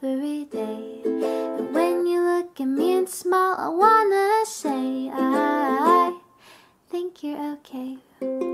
every day. And when you look at me and smile, I wanna say I think you're okay.